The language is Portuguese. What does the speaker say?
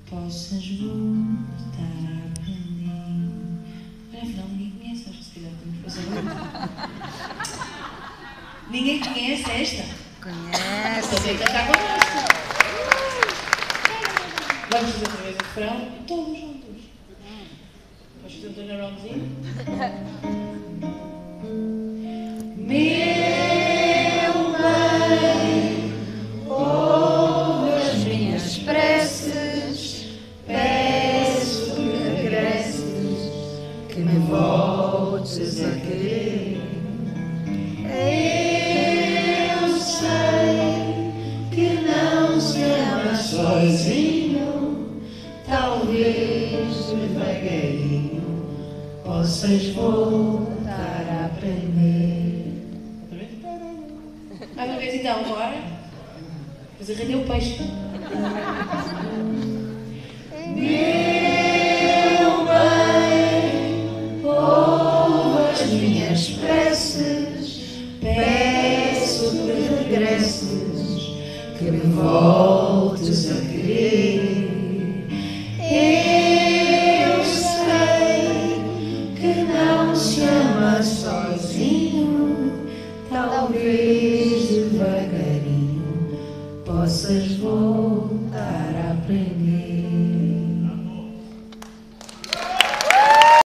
possas voltar para mim. Olha, afinal ninguém conhece, acho que se calhar temos que fazer outra. Ninguém conhece esta? Conhece. Então tem que cantar connosco. Vamos fazer outra vez o refrão, todos juntos. Vamos fazer um turnaroundzinho? Meu bem, ouve as minhas preces, peço que regresses, que me voltes a querer. Eu sei que não se ama sozinho, talvez devagarinho possas voltar a aprender. Mais uma vez então, bora? Fazer render o peixe. Meu bem, ouve as minhas preces, peço que regresses, que me voltes a querer.